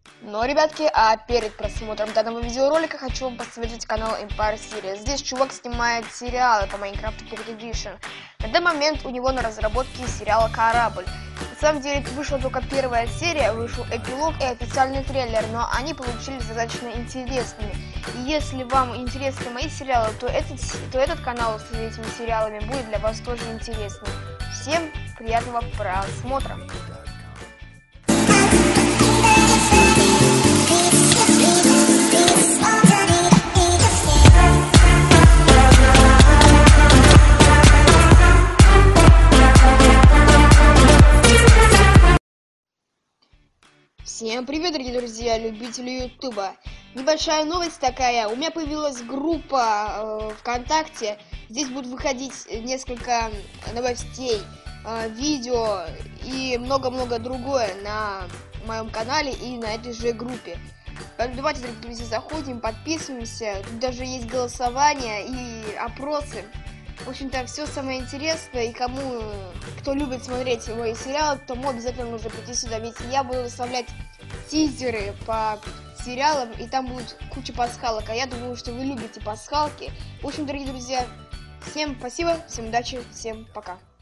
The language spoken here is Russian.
Но, ребятки, а перед просмотром данного видеоролика хочу вам посоветовать канал Empire Series. Здесь чувак снимает сериалы по Minecraft Pocket Edition. На данный момент у него на разработке сериала «Корабль». На самом деле вышла только первая серия, вышел эпилог и официальный трейлер, но они получились достаточно интересными. И если вам интересны мои сериалы, то этот канал с этими сериалами будет для вас тоже интересным. Всем приятного просмотра! Всем привет, дорогие друзья, любители ютуба. Небольшая новость такая, у меня появилась группа ВКонтакте. Здесь будут выходить несколько новостей, видео и много-много другое на моем канале и на этой же группе. Поэтому давайте, дорогие друзья, заходим, подписываемся. Тут даже есть голосование и опросы. В общем-то, все самое интересное, и кто любит смотреть мои сериалы, тому обязательно нужно прийти сюда, ведь я буду выставлять тизеры по сериалам, и там будет куча пасхалок, а я думаю, что вы любите пасхалки. В общем, дорогие друзья, всем спасибо, всем удачи, всем пока.